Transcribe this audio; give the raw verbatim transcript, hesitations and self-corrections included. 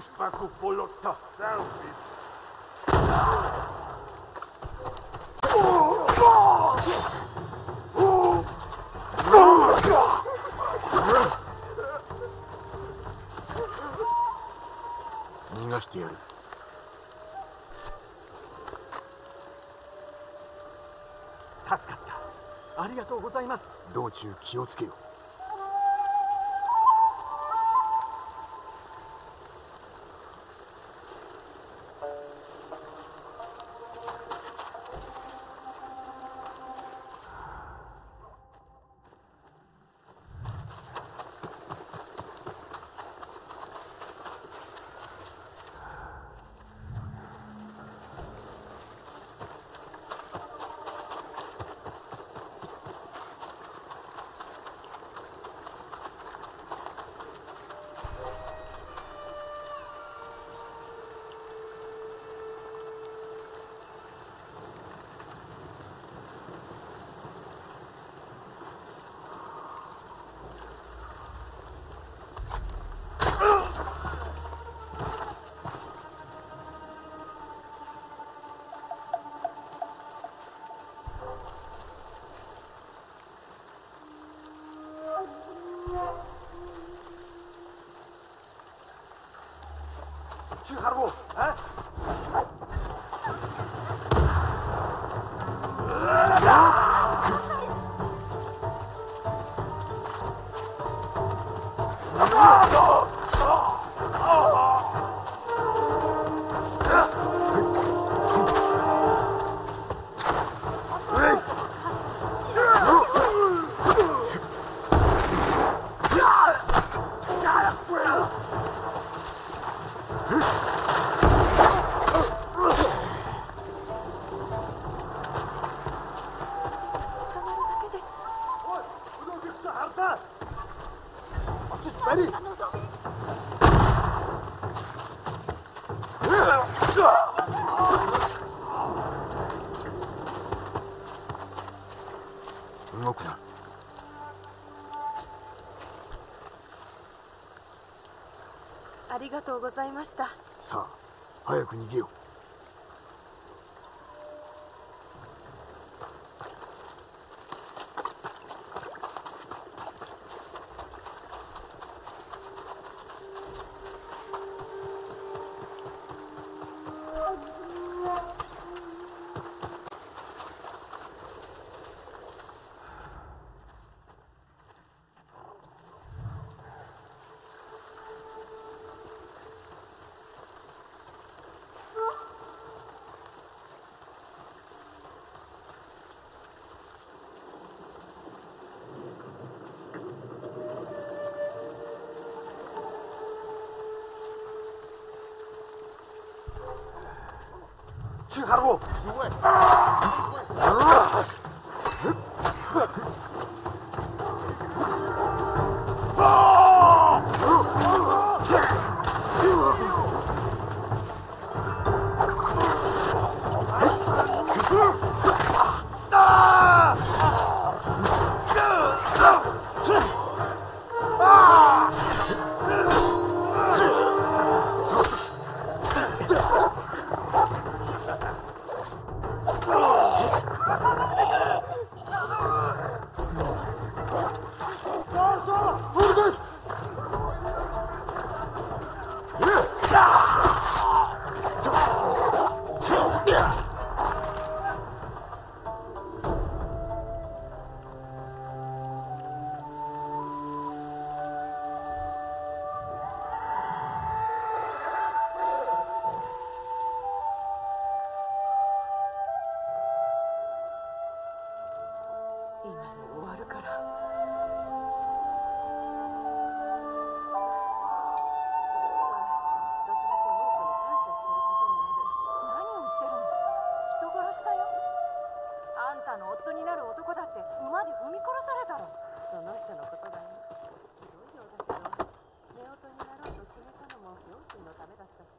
Spaku polotta selfie. 逃がしてやる。 助かった。ありがとうございます。 道中気をつけよ。 去哈鲁，哎。 動くな。 ありがとうございました。 さあ、早く逃げよう。 去哈鲁，有位。 今に終わるから。人殺しだよ。あんたの夫になる男だって馬で踏み殺されたろ。その人のことだよ。ひどいようだけど、夫婦になろうと決めたのも両親のためだったし。